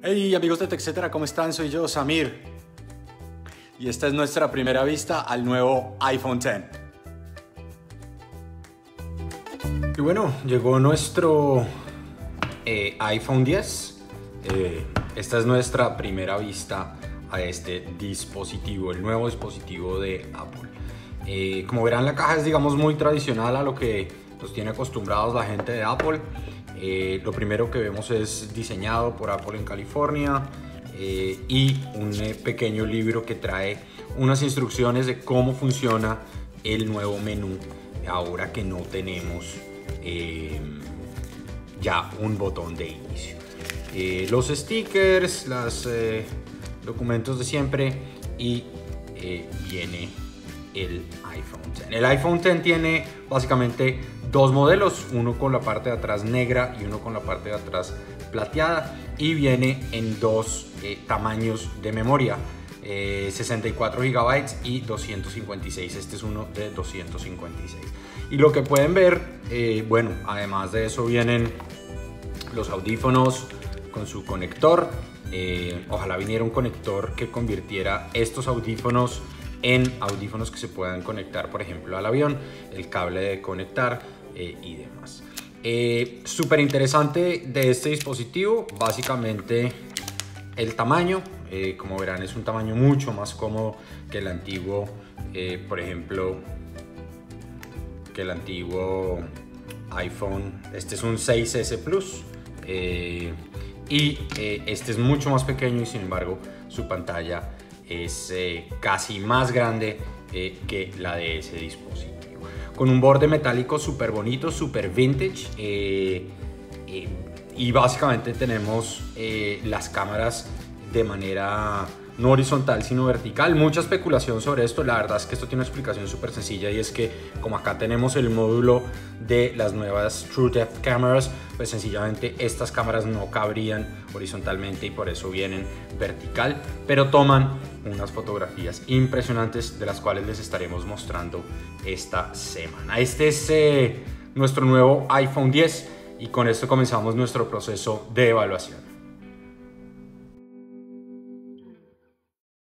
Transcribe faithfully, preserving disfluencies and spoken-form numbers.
Hey amigos de TechCetera, ¿cómo están? Soy yo, Samir. Y esta es nuestra primera vista al nuevo iPhone X. Y bueno, llegó nuestro eh, iPhone diez. Eh, esta es nuestra primera vista a este dispositivo, el nuevo dispositivo de Apple. Eh, como verán, la caja es, digamos, muy tradicional a lo que nos tiene acostumbrados la gente de Apple. Eh, lo primero que vemos es diseñado por Apple en California eh, y un eh, pequeño libro que trae unas instrucciones de cómo funciona el nuevo menú ahora que no tenemos eh, ya un botón de inicio. Eh, los stickers, los eh, documentos de siempre y eh, viene el iPhone X. El iPhone X tiene básicamente dos modelos, uno con la parte de atrás negra y uno con la parte de atrás plateada, y viene en dos eh, tamaños de memoria, eh, sesenta y cuatro gigabytes y doscientos cincuenta y seis. Este es uno de doscientos cincuenta y seis. Y lo que pueden ver, eh, bueno, además de eso vienen los audífonos con su conector. Eh, ojalá viniera un conector que convirtiera estos audífonos en audífonos que se puedan conectar, por ejemplo, al avión, el cable de conectar eh, y demás. Eh, súper interesante de este dispositivo, básicamente el tamaño. Eh, como verán, es un tamaño mucho más cómodo que el antiguo, eh, por ejemplo, que el antiguo iPhone. Este es un seis ese Plus eh, y eh, este es mucho más pequeño y sin embargo su pantalla es eh, casi más grande eh, que la de ese dispositivo, con un borde metálico súper bonito, súper vintage, eh, eh, y básicamente tenemos eh, las cámaras de manera no horizontal sino vertical. Mucha especulación sobre esto. La verdad es que esto tiene una explicación súper sencilla, y es que como acá tenemos el módulo de las nuevas True Depth Cameras, pues sencillamente estas cámaras no cabrían horizontalmente y por eso vienen vertical, pero toman unas fotografías impresionantes de las cuales les estaremos mostrando esta semana. Este es eh, nuestro nuevo iPhone diez, y con esto comenzamos nuestro proceso de evaluación.